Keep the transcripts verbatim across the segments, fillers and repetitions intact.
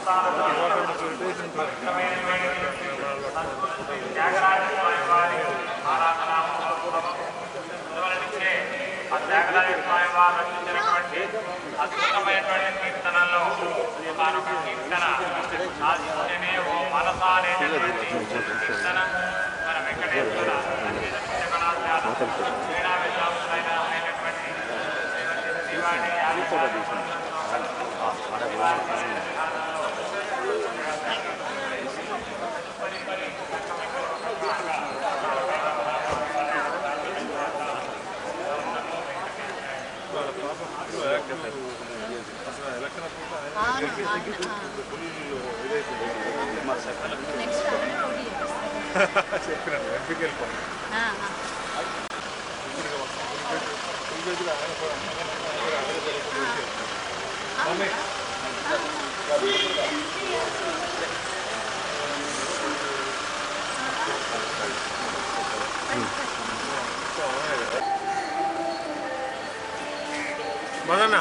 అద్భుతమైనటువంటి కీర్తనలో ఒకనొక కీర్తన ఓ మనసా అనేటటువంటి కీర్తన మన వెంకటేశ్వర క్రీడా విద్వాంసులైన అయినటువంటి శ్రీవాణి మరి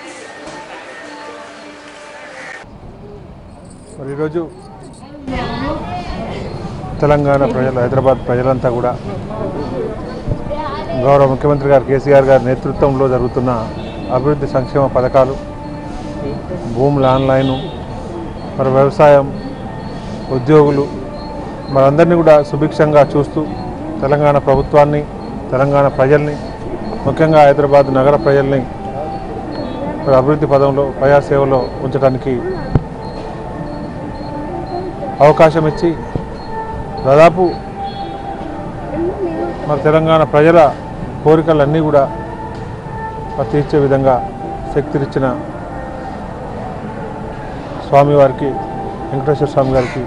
ఈరోజు తెలంగాణ ప్రజలు, హైదరాబాద్ ప్రజలంతా కూడా గౌరవ ముఖ్యమంత్రి గారు కేసీఆర్ గారి నేతృత్వంలో జరుగుతున్న అభివృద్ధి సంక్షేమ పథకాలు, భూముల ఆన్లైను, మరి వ్యవసాయం, ఉద్యోగులు మనందరినీ కూడా సుభిక్షంగా చూస్తూ తెలంగాణ ప్రభుత్వాన్ని, తెలంగాణ ప్రజల్ని, ముఖ్యంగా హైదరాబాద్ నగర ప్రజల్ని అభివృద్ధి పదంలో, ప్రజాసేవలో ఉంచడానికి అవకాశం ఇచ్చి దాదాపు మరి తెలంగాణ ప్రజల కోరికలన్నీ కూడా తీర్చే విధంగా శక్తినిచ్చిన స్వామివారికి, వెంకటేశ్వర స్వామి గారికి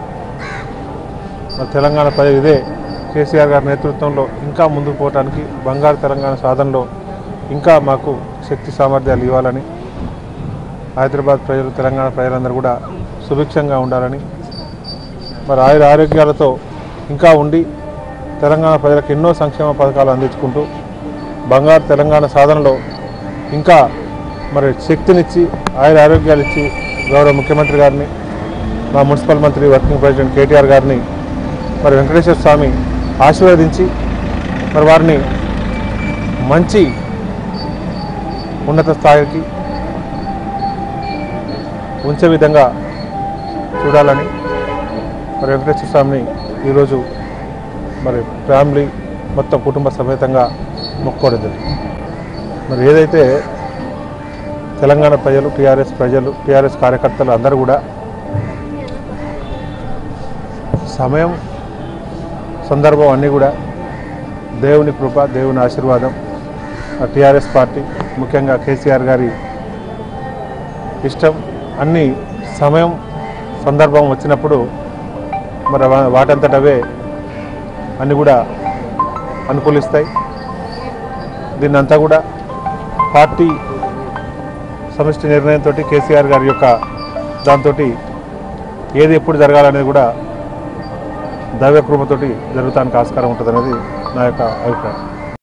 మరి తెలంగాణ ప్రజలు ఇదే కేసీఆర్ గారి నేతృత్వంలో ఇంకా ముందుకు పోవడానికి, బంగారు తెలంగాణ సాధనలో ఇంకా మాకు శక్తి సామర్థ్యాలు ఇవ్వాలని, హైదరాబాద్ ప్రజలు, తెలంగాణ ప్రజలందరూ కూడా సుభిక్షంగా ఉండాలని, మరి ఆయుర ఆరోగ్యాలతో ఇంకా ఉండి తెలంగాణ ప్రజలకు ఎన్నో సంక్షేమ పథకాలు అందించుకుంటూ బంగారు తెలంగాణ సాధనలో ఇంకా మరి శక్తినిచ్చి ఆయుర ఆరోగ్యాలు ఇచ్చి గౌరవ ముఖ్యమంత్రి గారిని, మా మున్సిపల్ మంత్రి వర్కింగ్ ప్రెసిడెంట్ కేటీఆర్ గారిని మరి వెంకటేశ్వర స్వామి ఆశీర్వదించి మరి వారిని మంచి ఉన్నత స్థాయికి ఉంచే విధంగా చూడాలని మరి వెంకటేశ్వర స్వామిని ఈరోజు మరి ఫ్యామిలీ మొత్తం కుటుంబ సమేతంగా మొక్కుకోవడం జరిగింది. మరి ఏదైతే తెలంగాణ ప్రజలు, టీఆర్ఎస్ ప్రజలు, టీఆర్ఎస్ కార్యకర్తలు అందరూ కూడా సమయం, సందర్భం అన్నీ కూడా దేవుని కృప, దేవుని ఆశీర్వాదం, టీఆర్ఎస్ పార్టీ ముఖ్యంగా కేసీఆర్ గారి ఇష్టం అన్ని సమయం, సందర్భం వచ్చినప్పుడు మరి వాటంతటవే అన్నీ కూడా అనుకూలిస్తాయి. దీన్నంతా కూడా పార్టీ సమిష్టి నిర్ణయంతో కేసీఆర్ గారి యొక్క దాంతో ఏది ఎప్పుడు జరగాలనేది కూడా దైవకృపతోటి జరుగుతానికి ఆస్కారం ఉంటుందనేది నా యొక్క అభిప్రాయం.